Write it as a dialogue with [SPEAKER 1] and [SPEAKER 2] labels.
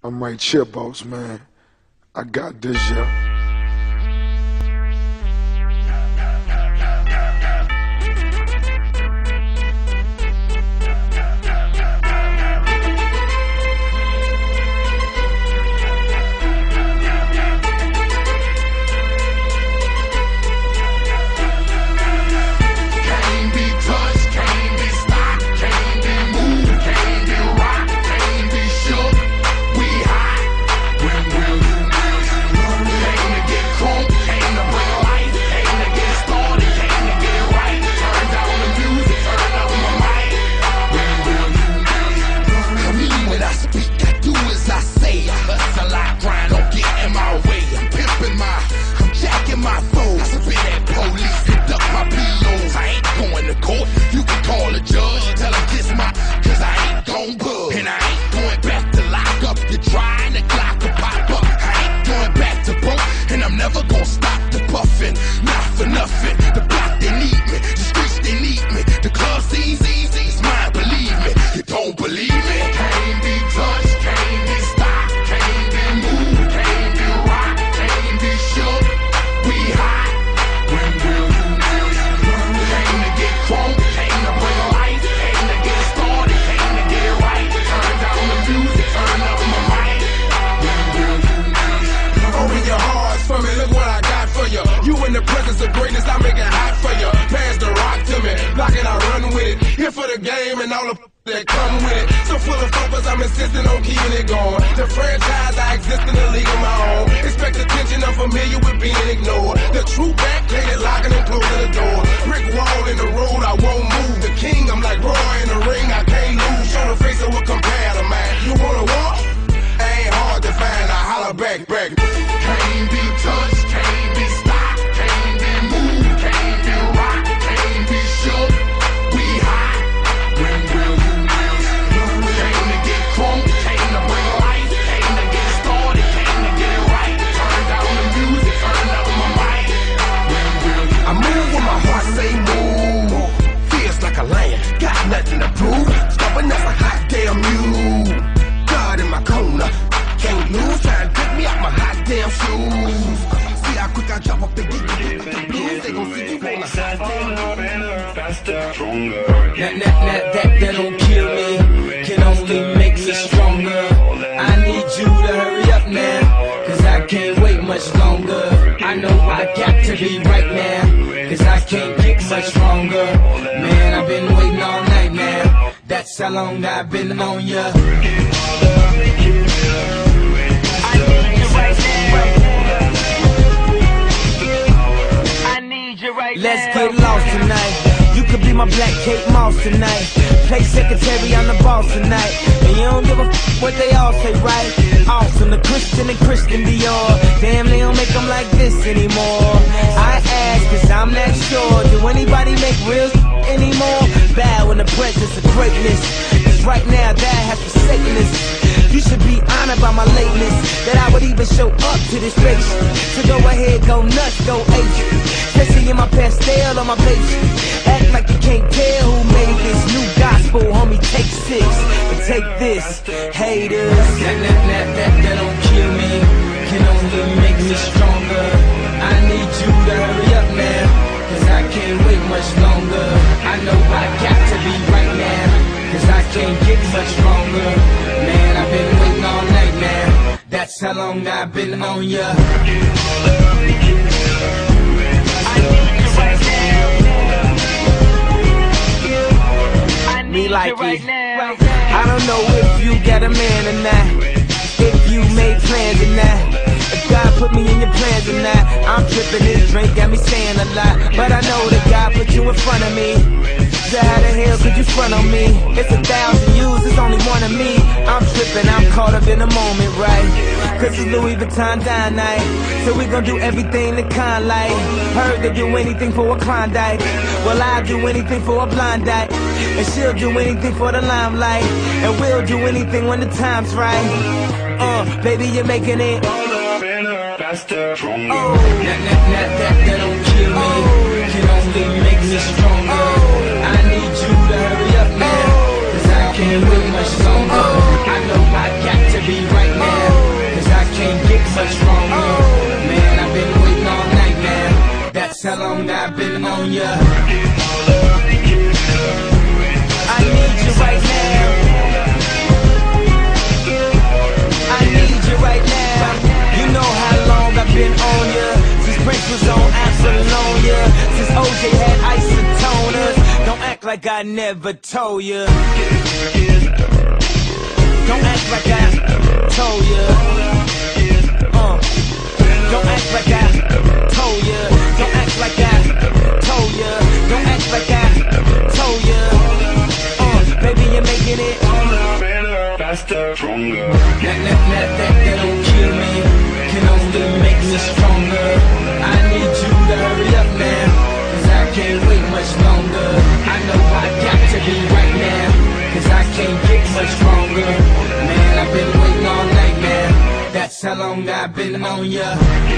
[SPEAKER 1] I'm right here, boss man. I got this, yeah.
[SPEAKER 2] And all the that come with it. So full of focus, I'm insisting on keeping it going. The franchise, I exist in the league of my own. Expect attention, I'm familiar with being ignored. The true back, plated locking and closing the door. Brick wall in the road, I won't move. The king, I'm like Roy in the ring, I can't lose. Show the face of what compare to mine. You wanna walk? Ain't hard to find, I holler back. Can't be touched, can't be stopped, can't be moved, can't be rocked, can't be shook. We hot. When will you came to get crunk, came to bring life, came to get started, came to get it right. Turn down the music, turn up my mic. When will you I move when my heart say move. Feels like a lion, got nothing to prove. Stubborn as a hot damn mule. God in my corner, can't lose. Trying to get me out my hot damn shoes. See how quick I drop up the blues. They gon' see you on the hot damn faster, stronger.
[SPEAKER 3] That don't kill me, can only make me stronger. I need you to hurry up now, cause I can't wait much longer. I know I got to be right now, cause I can't get much stronger. Man, I've been waiting all night now, that's how long I've been on ya. Let's get lost tonight. You could be my black Kate Moss tonight. Play secretary, I'm the boss tonight. And you don't give a f what they all say, right? Awesome, the Christian and Christian Dior. Damn, they don't make them like this anymore. I ask, cause I'm not sure. Do anybody make real anymore? Bow in the presence of greatness. Cause right now, that has forsaken us. You should be honored by my lateness, that I would even show up to this place. So go ahead, go nuts, go ape. Especially in my pastel on my page. Act like you can't tell who made this new gospel, homie. Take 6 and take this, haters. That don't kill me, can only make me stronger. I need you to hurry up now, cause I can't wait much longer. I know I got to be right now, cause I can't get much stronger. Man, I've been waiting all night now, that's how long I've been on ya. Me like it. I don't know if you got a man or not, if you made plans or not, if God put me in your plans or not. I'm tripping, this drink got me saying a lot, but I know that God put you in front of me. So how the hell could you front on me? It's 1,000 yous, it's only one of me. I'm tripping, I'm caught up in the moment, right? Cause it's Louis Vuitton dine night, so we gon' do everything the kind like. Heard they do anything for a Klondike, well I'll do anything for a blind date. And she'll do anything for the limelight, and we'll do anything when the time's right. Baby, you're making it faster, stronger. That don't kill me, can only make me stronger. I need you to hurry up now, cause I can't wait much longer. I know I got to be right now, on ya. I need you right now. I need you right now. You know how long I've been on ya. Since Prince was on Apollonia. Since OJ had isotoners. Don't act like I never told ya. Don't act like I told ya. Don't act like I told ya. Don't act like I told ya. Don't act like I told ya. Baby, you're making it better, faster, stronger. That don't kill me, can only make me stronger. I need you to hurry up now, cause I can't wait much longer. I know I got to be right now, cause I can't get much stronger. Man, I've been waiting all night, man. That's how long I've been on ya.